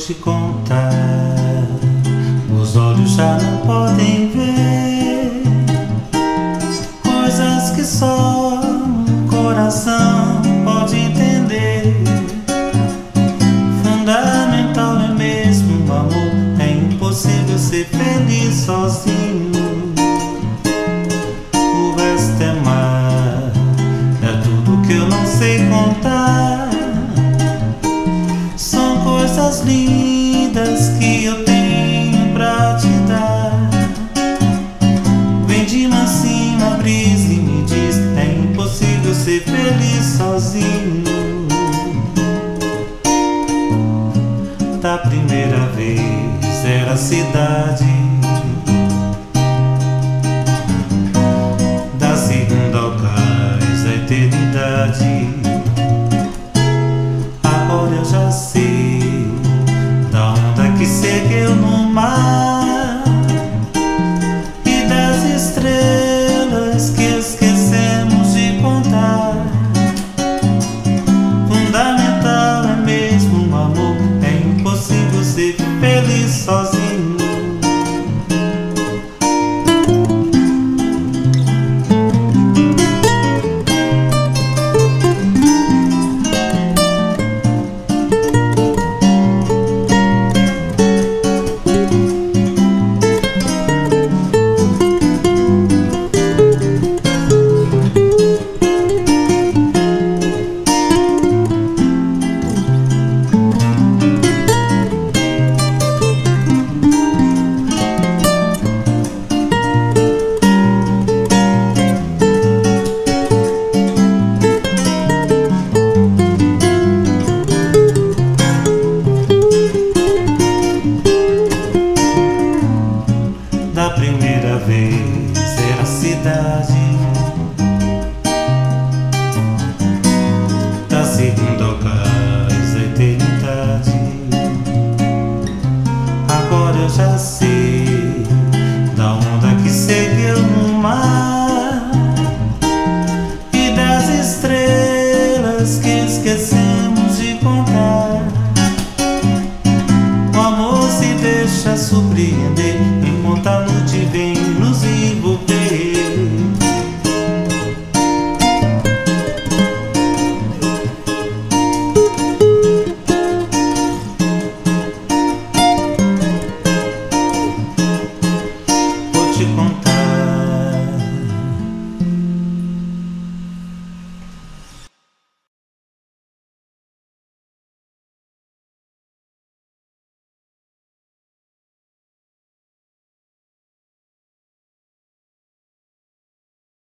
te contar, os olhos já não podem ver coisas que só o coração pode entender. Fundamental é mesmo o amor, é impossível ser feliz sozinho. O resto é mar, é tudo que eu não sei contar. São coisas lindas que eu tenho pra te dar. Vem de mansinho a brisa e me diz: é impossível ser feliz sozinho. Da primeira vez era a cidade, da segunda ao cais a eternidade. Agora eu já sei da onda que seguiu no mar e das estrelas que esquecemos de contar. Fundamental é mesmo o amor, é impossível ser feliz sozinho. Da primeira vez era a cidade, da segunda ao cais a eternidade. Agora eu já sei da onda que seguiu no mar e das estrelas que esquecemos de contar. O amor se deixa surpreender enquanto a noite vem